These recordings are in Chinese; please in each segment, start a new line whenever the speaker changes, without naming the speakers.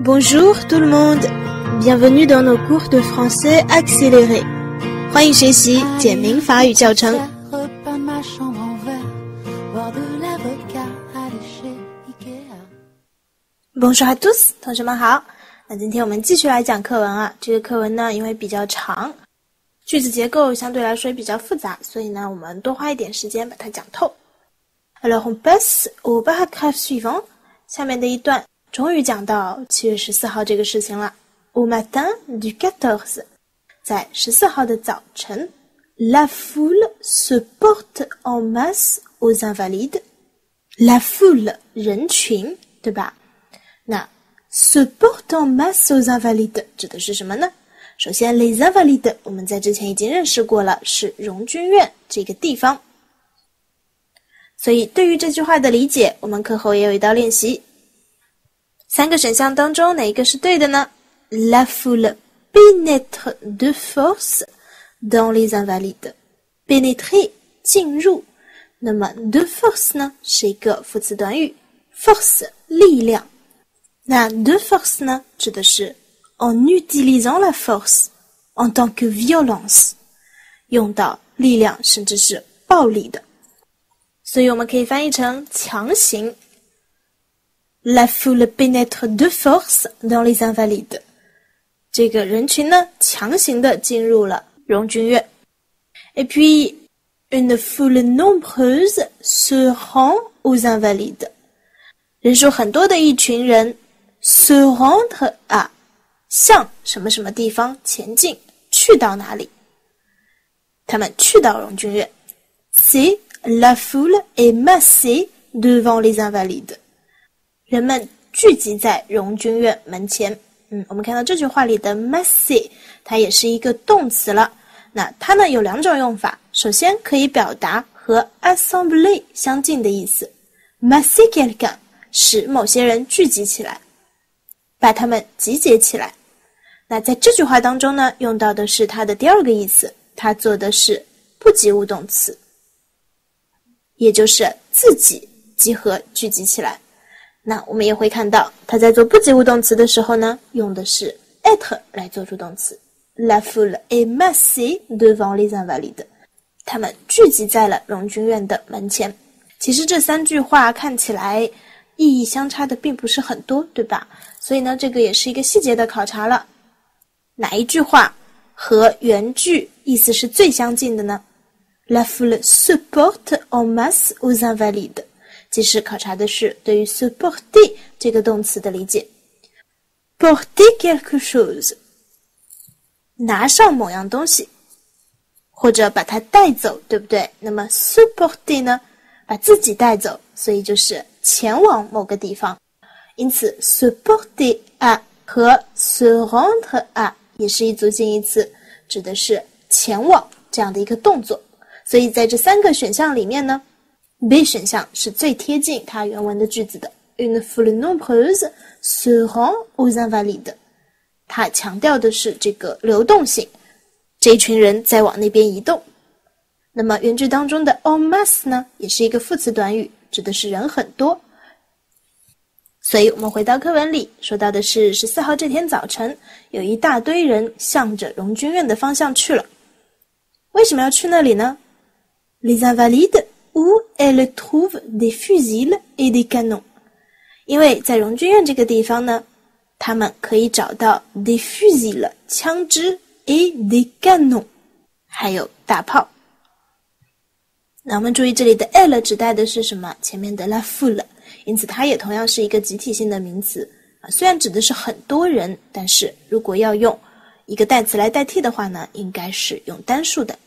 Bonjour tout le monde, bienvenue dans nos cours de français accéléré. 欢迎学习简明法语教程。Bonjour à tous， 同学们好。那今天我们继续来讲课文啊。这个课文呢，因为比较长，句子结构相对来说也比较复杂，所以呢，我们多花一点时间把它讲透。Alors on passe au paragraphe suivant， 下面的一段终于讲到7月14号这个事情了。Au matin du 14， 在14号的早晨 ，la foule se porte en masse aux invalides。La foule 人群，对吧？那 se porte en masse aux invalides 指的是什么呢？首先 les invalides 我们在之前已经认识过了，是荣军院这个地方。所以对于这句话的理解，我们课后也有一道练习。3个选项当中哪一个是对的呢？ La foule pénètre de force dans les invalides。 pénétrer 进入，那么 de force 呢是一个副词短语， force 力量。那 de force 呢指的是 en utilisant la force en tant que violence， 用到力量甚至是暴力的。所以我们可以翻译成强行。La foule pénètre de force dans les invalides。 这个人群呢强行的进入了荣军院。Et puis une foule nombreuse se rend aux invalides。 人数很多的一群人 se rendre à 向什么什么地方前进，去到哪里？他们去到荣军院。C'est la foule est massée devant les invalides。 人们聚集在荣军院门前。我们看到这句话里的 massée 它也是一个动词了。那它呢有2种用法，首先可以表达和 assembler 相近的意思。masser quelqu'un 使某些人聚集起来，把他们集结起来。那在这句话当中呢，用到的是它的第2个意思，它做的是不及物动词，也就是自己集合聚集起来。那我们也会看到，它在做不及物动词的时候呢，用的是 être 来做助动词。La foule est massée devant les invalides。 他们聚集在了荣军院的门前。其实这3句话看起来意义相差的并不是很多，对吧？所以呢，这个也是一个细节的考察了。哪一句话和原句意思是最相近的呢？ La foule se porte en masse aux invalides。 其实考察的是对于 se porter 这个动词的理解。porter quelque chose 拿上某样东西，或者把它带走，对不对？那么 se porter 呢把自己带走，所以就是前往某个地方。因此 se porter à 和 se rendre à 也是一组近义词，指的是前往这样的一个动作。所以在这3个选项里面呢， B 选项是最贴近它原文的句子的。Une foule nombreuse se rend aux invalides。 它强调的是这个流动性，这一群人在往那边移动。那么原句当中的 en masse 呢，也是一个副词短语，指的是人很多。所以我们回到课文里，说到的是14号这天早晨，有一大堆人向着荣军院的方向去了。为什么要去那里呢？ Les invalides où elle trouve des fusils et des canons。 因为在荣军院这个地方呢，他们可以找到 des fusils 枪支 et des canons 还有大炮。那我们注意这里的 elle 指代的是什么？前面的 la foule， 因此它也同样是一个集体性的名词。虽然指的是很多人，但是如果要用一个代词来代替的话呢，应该是用单数的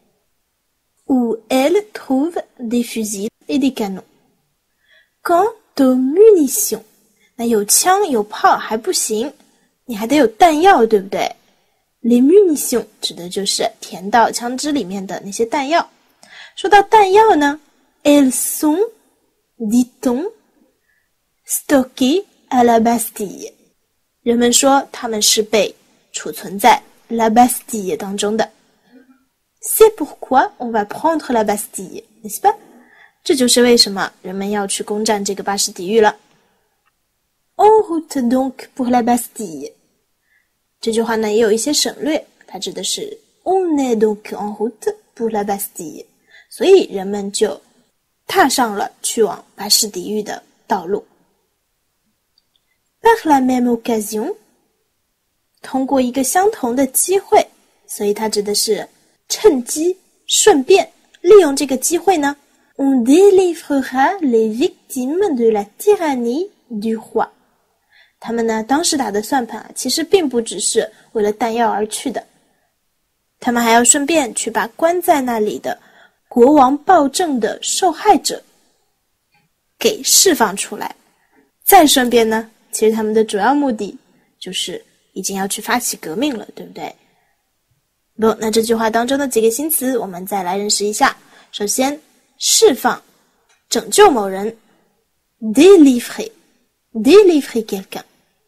elle。Où elle trouve des fusils et des canons. Quant aux munitions， 那有枪有炮还不行，你还得有弹药，对不对？ Les munitions 指的就是填到枪支里面的那些弹药。说到弹药呢， elles sont, dit-on, stockées à la Bastille。 人们说它们是被储存在 la Bastille 当中的。C'est pourquoi on va prendre la Bastille, n'est-ce pas？ 这就是为什么人们要去攻占这个巴士底狱了。 En route donc pour la Bastille。这句话呢也有一些省略，它指的是 On est donc en route pour la Bastille。所以人们就踏上了去往巴士底狱的道路。Par la même occasion， 通过一个相同的机会，所以它指的是趁机顺便利用这个机会呢 On délivrera les victimes de la tyrannie du roi。 他们呢当时打的算盘其实并不只是为了弹药而去的，他们还要顺便去把关在那里的国王暴政的受害者给释放出来。再顺便呢，其实他们的主要目的就是已经要去发起革命了，对不对？不，那这句话当中的几个新词我们再来认识一下。首先，释放，拯救某人 délivrer quelqu'un。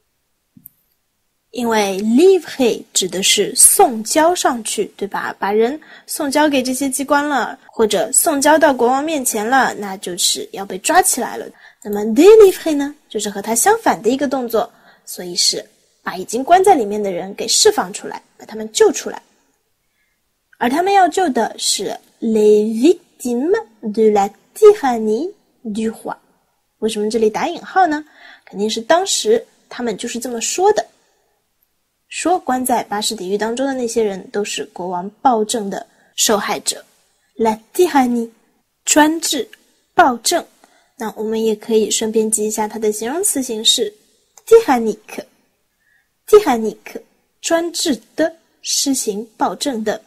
因为 livrer 指的是送交上去，对吧？把人送交给这些机关了，或者送交到国王面前了，那就是要被抓起来了。那么 délivrer 呢，就是和它相反的一个动作，所以是把已经关在里面的人给释放出来，把他们救出来。而他们要救的是 les victimes de la tyrannie du roi。 为什么这里打引号呢？肯定是当时他们就是这么说的，说关在巴士底狱当中的那些人都是国王暴政的受害者。 La tyrannie 专制暴政，那我们也可以顺便记一下它的形容词形式 tyrannique 专制的，施行暴政的。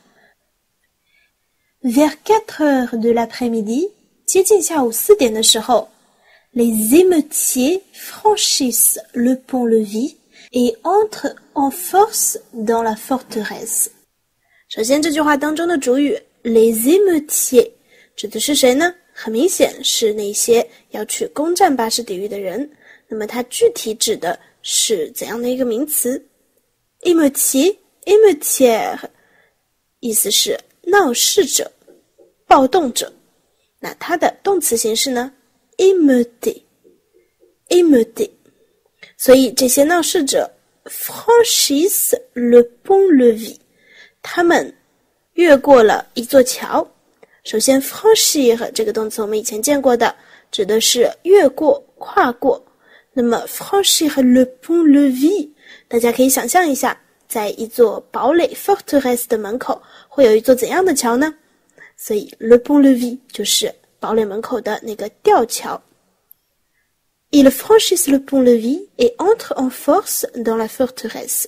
Vers 4 heures de l'après-midi 接近下午4点的时候， les émeutiers franchissent le pont-levis et entrent en force dans la forteresse。 首先这句话当中的主语 les émeutiers 指的是谁呢？很明显是那些要去攻占巴士底狱的人。那么它具体指的是怎样的一个名词？ émeutier émeutière 意思是闹事者、暴动者。那它的动词形式呢 émeuter。 所以这些闹事者 franchissent le pont-levis， 他们越过了一座桥。首先 franchir 这个动词我们以前见过的，指的是越过、跨过。那么 franchir le pont-levis， 大家可以想象一下，在一座堡垒 forteresse 的门口会有一座怎样的桥呢？所以 le pont-levis 就是堡垒门口的那个吊桥。Ils franchissent le pont-levis et entrent en force dans la forteresse。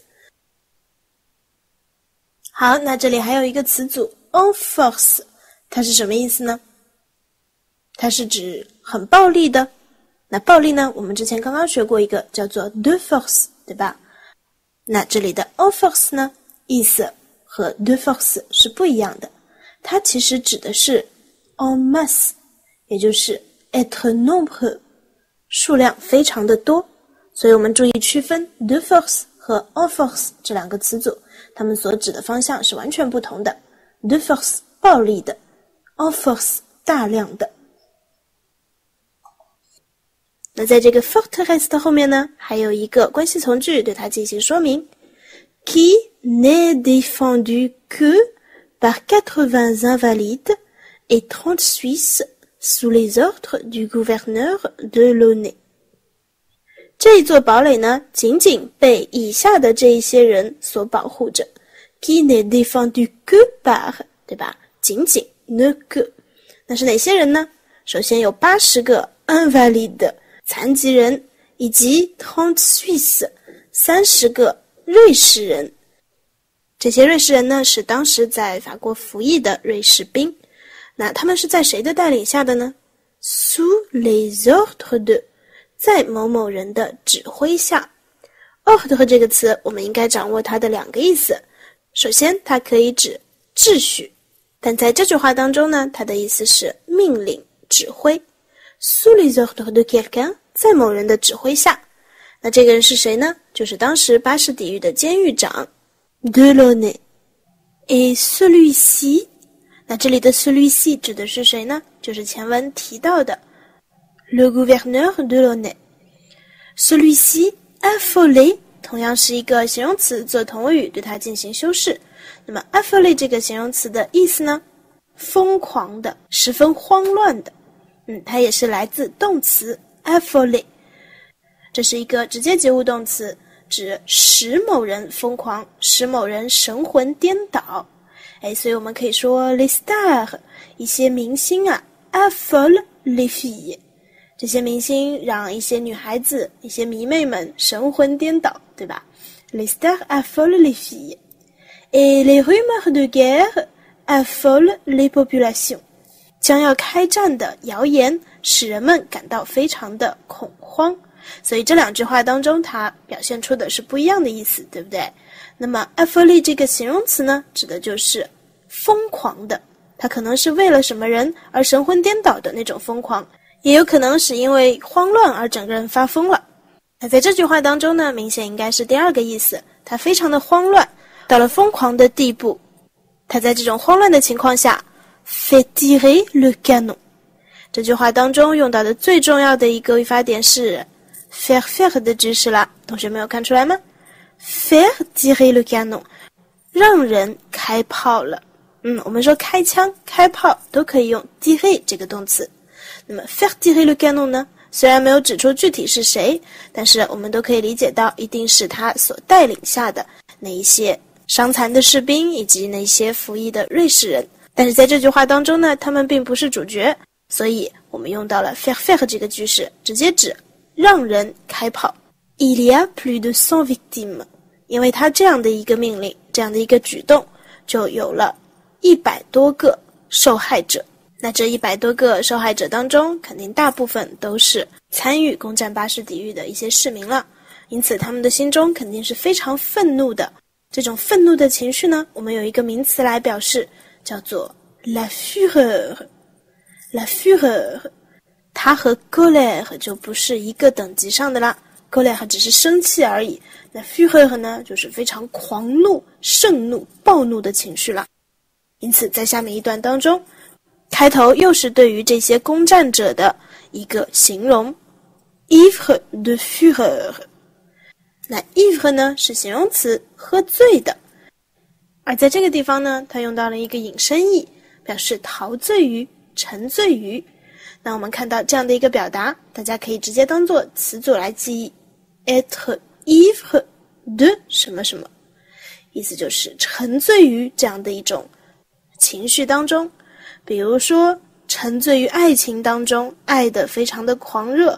好，那这里还有一个词组 en force， 它是什么意思呢？它是指很暴力的。那暴力呢，我们之前刚刚学过一个叫做 de force， 对吧？那这里的 en force 呢，意思和 de force 是不一样的。它其实指的是 en masse， 也就是 être nombreux，数量非常的多，所以我们注意区分 de force 和 en force 这两个词组，它们所指的方向是完全不同的。de force 暴力的， en force 大量的。那在这个 forteresse 的后面呢，还有一个关系从句对它进行说明 qui n'est défendu que par 80 invalides et 30 Suisses sous les ordres du gouverneur de Launay。 这一座堡垒呢，仅仅被以下的这一些人所保护着。Qui n'est défendu que par， 对吧？仅仅 ne que。 那是哪些人呢？首先有80个 invalide 残疾人，以及30 Suisses 30个瑞士人。这些瑞士人呢，是当时在法国服役的瑞士兵。那他们是在谁的带领下的呢？ Sous les ordres de， 在某某人的指挥下。ordre 这个词我们应该掌握它的两个意思。首先它可以指秩序，但在这句话当中呢，它的意思是命令、指挥。Sous les ordres de quelqu'un， 在某人的指挥下。那这个人是谁呢？就是当时巴士底狱的监狱长 Delaunay。 Et celui-ci，那这里的 celui-ci 指的是谁呢？就是前文提到的 le gouverneur de Launay。 Celui-ci affolé 同样是一个形容词做同位语，对它进行修饰。那么 affolé 这个形容词的意思呢，疯狂的，十分慌乱的。它也是来自动词 affolé， 这是一个直接及物动词，指使某人疯狂，使某人神魂颠倒。所以我们可以说 les stars 一些明星啊 affolent les filles， 这些明星让一些女孩子，一些迷妹们神魂颠倒，对吧？ les stars affolent les filles et les rumeurs de guerre affolent les populations， 将要开战的谣言使人们感到非常的恐慌。所以这两句话当中它表现出的是不一样的意思，对不对？那么 affolé 这个形容词呢，指的就是疯狂的，它可能是为了什么人而神魂颠倒的那种疯狂，也有可能是因为慌乱而整个人发疯了。那在这句话当中呢，明显应该是第二个意思，他非常的慌乱，到了疯狂的地步。他在这种慌乱的情况下 fait tirer le canon。 这句话当中用到的最重要的一个语法点是 faire 的句式啦，同学没有看出来吗？ faire tirer le canon， 让人开炮了。我们说开枪开炮都可以用 tirer 这个动词。那么 faire tirer le canon 呢，虽然没有指出具体是谁，但是我们都可以理解到一定是他所带领下的那一些伤残的士兵以及那些服役的瑞士人。但是在这句话当中呢，他们并不是主角，所以我们用到了 faire 这个句式，直接指让人开炮。 Il y a plus de 100 victimes， 因为他这样的一个命令，这样的一个举动，就有了100多个受害者。那这100多个受害者当中，肯定大部分都是参与攻占巴士底狱的一些市民了，因此他们的心中肯定是非常愤怒的。这种愤怒的情绪呢，我们有一个名词来表示，叫做 la fureur。 la fureur 它和 colère 就不是一个等级上的啦， colère 只是生气而已，那 fureur 呢，就是非常狂怒、盛怒、暴怒的情绪了。因此在下面一段当中，开头又是对于这些攻占者的一个形容 ivre de fureur。 那 ivre 呢是形容词，喝醉的，而在这个地方呢，它用到了一个引申义，表示陶醉于、沉醉于。那我们看到这样的一个表达，大家可以直接当做词组来记忆 être ivre de 什么什么，意思就是沉醉于这样的一种情绪当中。比如说沉醉于爱情当中，爱得非常的狂热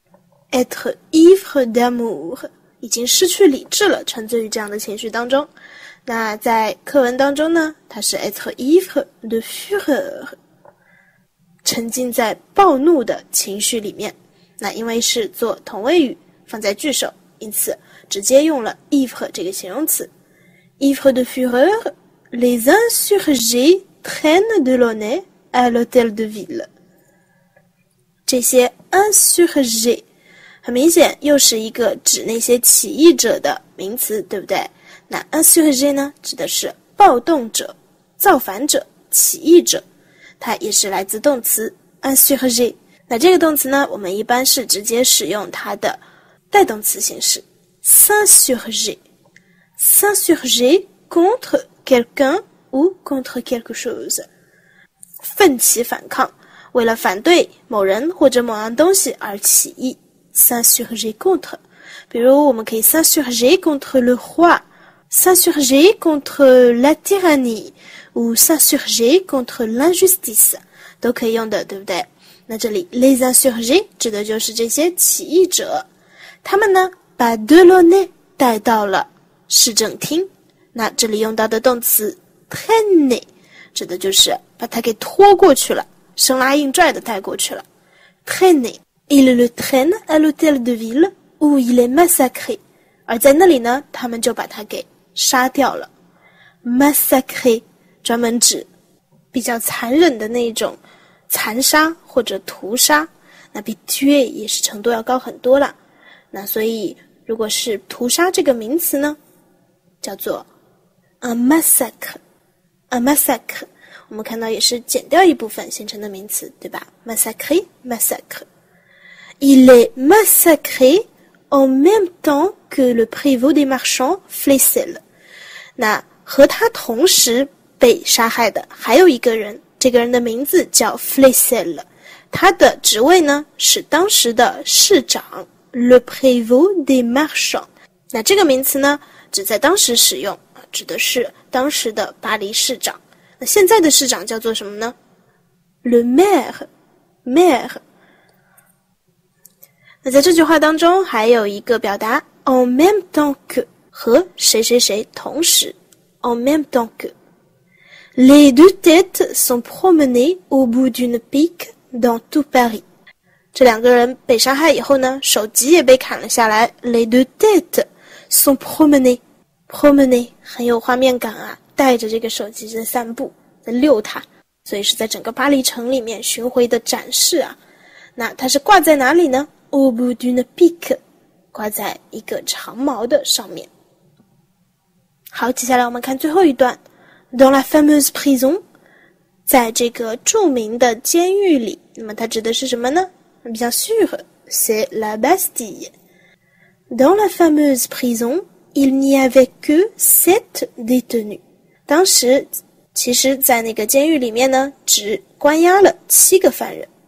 être ivre d'amour， 已经失去理智了，沉醉于这样的情绪当中。那在课文当中呢，它是 être ivre de fureur， 沉浸在暴怒的情绪里面。那因为是做同位语放在句首，因此直接用了 ivre 这个形容词。 ivre de fureur les insurgés traînent de l'honneur à l'hôtel de ville。 这些 insurgés 很明显又是一个指那些起义者的名词，对不对？那 insurgé 呢，指的是暴动者、造反者、起义者，它也是来自动词 insurgé。 那这个动词呢，我们一般是直接使用它的带动词形式 s'insurger contre quelqu'un ou contre quelque chose， 奋起反抗，为了反对某人或者某样东西而起义 s'insurger contre。 比如我们可以 s'insurger contre le roi， s'insurger contre la tyrannie ou s'insurger contre l'injustice， 都可以用的，对不对？那这里 les insurgés 指的就是这些起义者，他们呢把 de l'honneur 带到了市政厅。那这里用到的动词 traîner 指的就是把它给拖过去了，生拉硬拽的带过去了。 traîner il le traîne à l'hôtel de ville où il est massacré， 而在那里呢，他们就把他给杀掉了。 massacré 专门指比较残忍的那种残杀或者屠杀，那比 tuer 也是程度要高很多了。那所以如果是屠杀这个名词呢，叫做 un massacre。 un massacre 我们看到也是减掉一部分形成的名词，对吧？ massacré massacre。 il est massacré en même temps que le prévôt des marchands Flessel。那和他同时被杀害的还有一个人，这个人的名字叫 Flessel， 他的职位呢是当时的市长 le prévôt des marchands。那这个名词呢只在当时使用，指的是当时的巴黎市长。那现在的市长叫做什么呢？ le maire。那在这句话当中还有一个表达 en même temps que， 和谁谁谁同时 en même temps que。 Les deux têtes sont promenées au bout d'une pique dans tout Paris。 这两个人被杀害以后呢，首级也被砍了下来。 Les deux têtes sont promenées， promenées 很有画面感啊，带着这个手机在散步，在遛它，所以是在整个巴黎城里面巡回的展示啊。那它是挂在哪里呢？ Au bout d'une pique， 挂在一个长矛的上面。好，接下来我们看最后一段。 Dans la fameuse prison， 在这个著名的监狱里，那么它指的是什么呢？ Bien sûr， c'est la Bastille。 Dans la fameuse prison， il n'y avait que 7 détenus。 当时其实在那个监狱里面呢，只关押了7个犯人。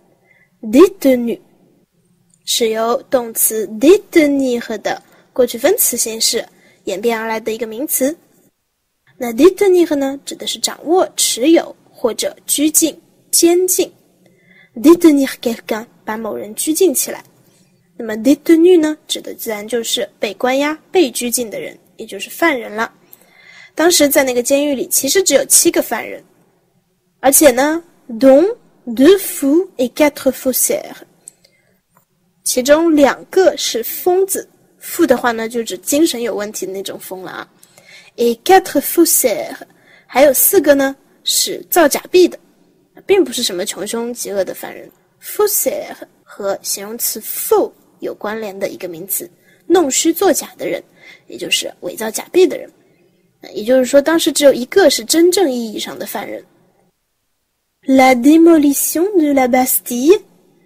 Détenu 是由动词 détenir 的过去分词形式演变而来的一个名词。那 détenir 呢，指的是掌握、持有或者拘禁、监禁。détenir quelqu'un， 把某人拘禁起来。那么 détenu 呢，指的自然就是被关押、被拘禁的人，也就是犯人了。当时在那个监狱里，其实只有7个犯人，而且呢 dont 2 fous et 4 faussaires， 其中2个是疯子，fou的话呢，就指精神有问题的那种疯了啊。et 4 faussaires， 还有4个呢是造假币的，并不是什么穷凶极恶的犯人。faussaire 和形容词 faux 有关联的一个名词，弄虚作假的人，也就是伪造假币的人。也就是说，当时只有1个是真正意义上的犯人。La démolition de la Bastille，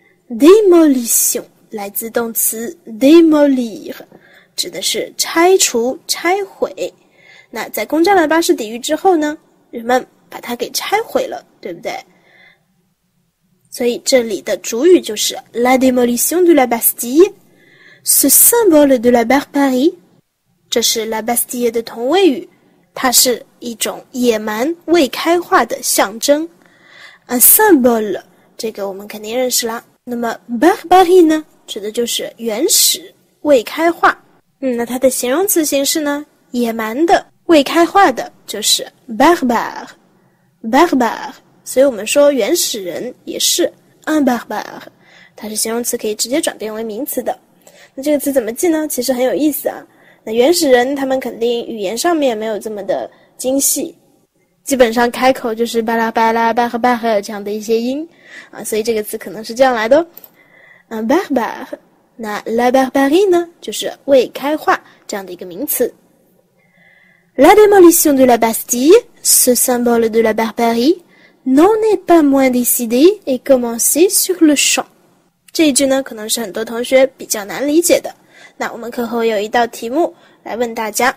démolition 来自动词 démolir， 指的是拆除、拆毁。那在攻占了巴士底狱之后呢，人们把它给拆毁了，对不对？所以这里的主语就是 La démolition de la Bastille， ce symbole de la barbarie， 这是 La Bastille 的同位语，它是一种野蛮未开化的象征。Un symbole 这个我们肯定认识啦。那么 barbarie 呢，指的就是原始、未开化。那它的形容词形式呢，野蛮的、未开化的就是 barbare。 所以我们说原始人也是 un barbare， 它是形容词可以直接转变为名词的。那这个词怎么记呢？其实很有意思啊。那原始人他们肯定语言上面没有这么的精细，基本上开口就是巴拉巴拉巴和巴和这样的一些音啊，所以这个词可能是这样来的un barbare。 那 la barbarie 呢，就是未开化这样的一个名词。La démolition de la Bastille, ce symbole de la barbarie, n'en est pas moins décidé et commencé sur le champ。 这一句呢，可能是很多同学比较难理解的。那我们课后有一道题目来问大家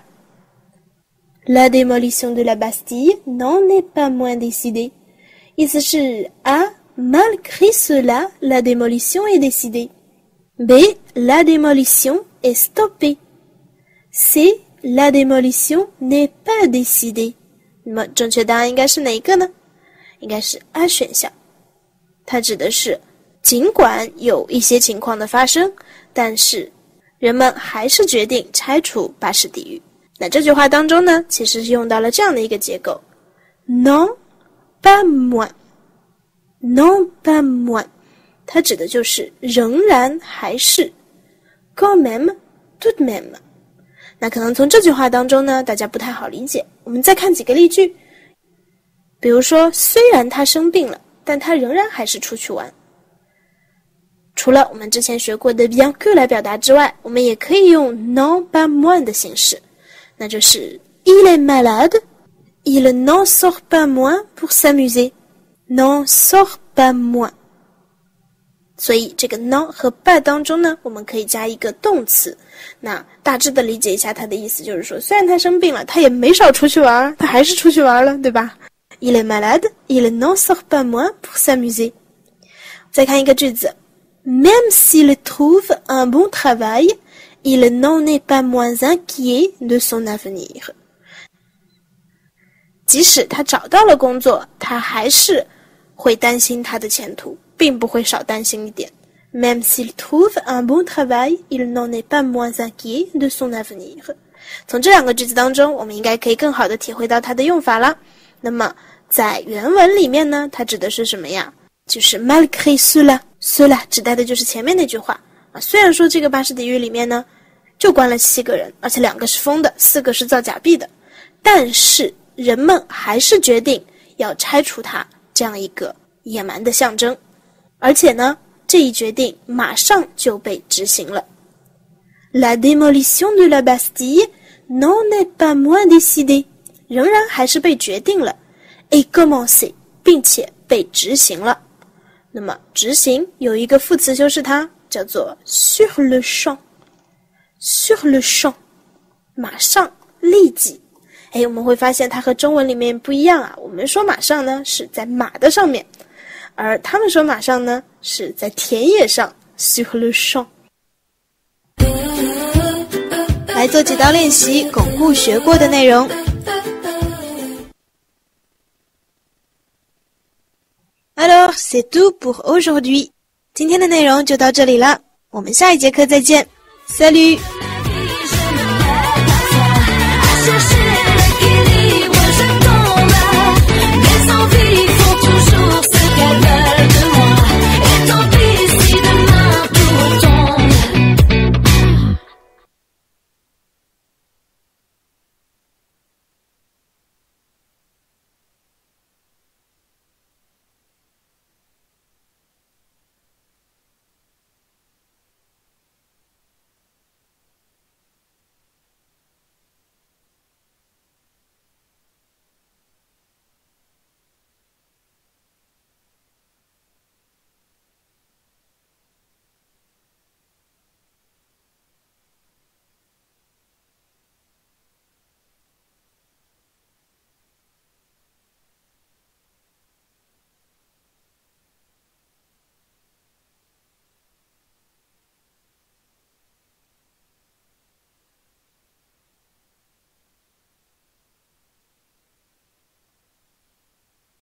La démolition de la Bastille n'en est pas moins décidée， 意思是 A. Malgré cela, la démolition est décidée. B. La démolition est stoppée. C. La démolition n'est pas décidée。 那么正确答案应该是哪一个呢？应该是 A 选项。它指的是尽管有一些情况的发生，但是人们还是决定拆除巴士底狱。那这句话当中呢，其实是用到了这样的一个结构 Non pas moins， Non pas moins， 它指的就是仍然还是 Quand même tout de même。 那可能从这句话当中呢，大家不太好理解。我们再看几个例句，比如说虽然他生病了，但他仍然还是出去玩。除了我们之前学过的 bien que 来表达之外，我们也可以用 non pas moins 的形式，那就是 il est malade, il n'en sort pas moins pour s'amuser. N'en sort pas moins。 所以这个 non 和 pas 当中呢，我们可以加一个动词。那大致的理解一下它的意思，就是说，虽然他生病了，他也没少出去玩，他还是出去玩了，对吧？ Il est malade, il n'en sort pas moins pour s'amuser. 再看一个句子 Même s'il trouve un bon travail, il n'en est pas moins inquiet de son avenir. 即使他找到了工作，他还是会担心他的前途，并不会少担心一点。Même s'il trouve un bon travail, il n'en est pas moins inquiet de son avenir. 从这两个句子当中，我们应该可以更好的体会到它的用法了。那么在原文里面呢，它指的是什么呀？就是 malgré cela 指代的就是前面那句话啊。虽然说这个巴士底狱里面呢，就关了7个人，而且2个是疯的，4个是造假币的，但是人们还是决定要拆除它这样一个野蛮的象征，而且呢，这一决定马上就被执行了。La démolition de la Bastille n'en est pas moins décidée， 仍然还是被决定了 ，et commencé， 并且被执行了。那么执行有一个副词修饰它，叫做 sur le champ，sur le champ， 马上立即。我们会发现它和中文里面不一样啊。我们说马上呢是在马的上面，而他们说马上呢是在田野上 sur le champ。 来做几道练习，巩固学过的内容。Alors, c'est tout pour aujourd'hui. 今天的内容就到这里了，我们下一节课再见。Salut!